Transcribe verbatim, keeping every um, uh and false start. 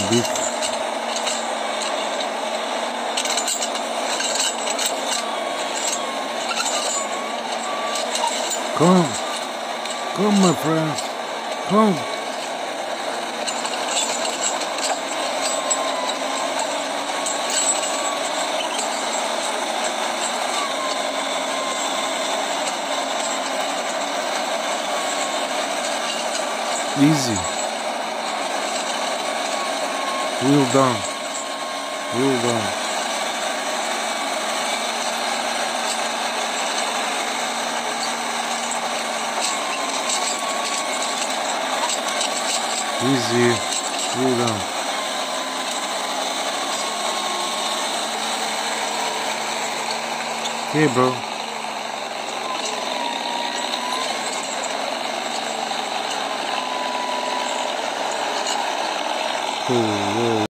big. Come, come, my friends, come. Easy. Wheel down. Wheel down. Easy. Wheel down. Okay, bro. Cool. Whoa.